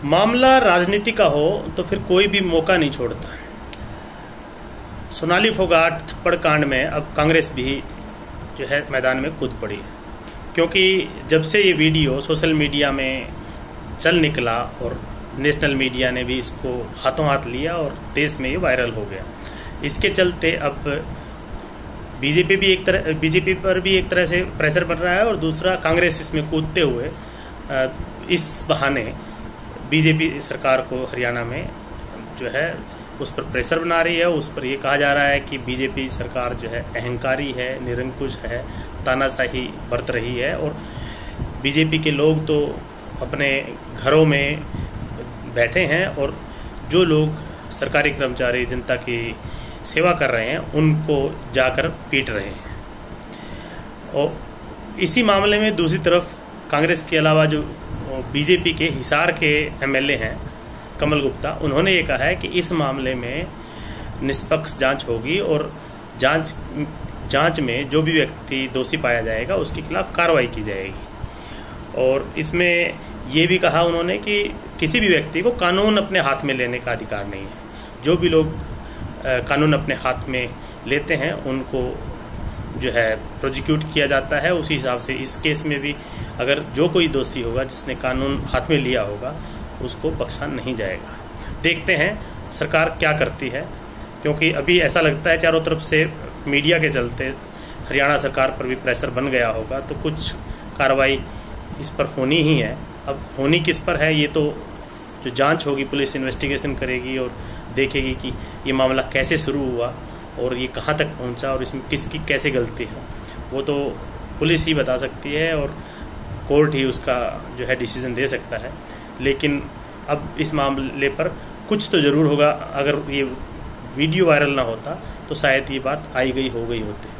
मामला राजनीति का हो तो फिर कोई भी मौका नहीं छोड़ता। सोनाली फोगाट थप्पड़ कांड में अब कांग्रेस भी जो है मैदान में कूद पड़ी है, क्योंकि जब से ये वीडियो सोशल मीडिया में चल निकला और नेशनल मीडिया ने भी इसको हाथों हाथ लिया और देश में ये वायरल हो गया। इसके चलते अब बीजेपी पर भी एक तरह से प्रेशर बन रहा है और दूसरा कांग्रेस इसमें कूदते हुए इस बहाने बीजेपी सरकार को हरियाणा में जो है उस पर प्रेशर बना रही है। उस पर यह कहा जा रहा है कि बीजेपी सरकार जो है अहंकारी है, निरंकुश है, तानाशाही बरत रही है और बीजेपी के लोग तो अपने घरों में बैठे हैं और जो लोग सरकारी कर्मचारी जनता की सेवा कर रहे हैं उनको जाकर पीट रहे हैं। और इसी मामले में दूसरी तरफ कांग्रेस के अलावा जो बीजेपी के हिसार के एमएलए हैं कमल गुप्ता, उन्होंने ये कहा है कि इस मामले में निष्पक्ष जांच होगी और जांच में जो भी व्यक्ति दोषी पाया जाएगा उसके खिलाफ कार्रवाई की जाएगी। और इसमें ये भी कहा उन्होंने कि किसी भी व्यक्ति को कानून अपने हाथ में लेने का अधिकार नहीं है। जो भी लोग कानून अपने हाथ में लेते हैं उनको जो है प्रोसिक्यूट किया जाता है। उसी हिसाब से इस केस में भी अगर जो कोई दोषी होगा जिसने कानून हाथ में लिया होगा उसको बख्शा नहीं जाएगा। देखते हैं सरकार क्या करती है, क्योंकि अभी ऐसा लगता है चारों तरफ से मीडिया के चलते हरियाणा सरकार पर भी प्रेशर बन गया होगा, तो कुछ कार्रवाई इस पर होनी ही है। अब होनी किस पर है, ये तो जो जांच होगी पुलिस इन्वेस्टिगेशन करेगी और देखेगी कि ये मामला कैसे शुरू हुआ और ये कहाँ तक पहुंचा और इसमें किसकी कैसे गलती है, वो तो पुलिस ही बता सकती है और कोर्ट ही उसका जो है डिसीजन दे सकता है। लेकिन अब इस मामले पर कुछ तो जरूर होगा। अगर ये वीडियो वायरल ना होता तो शायद ये बात आई गई हो गई होती।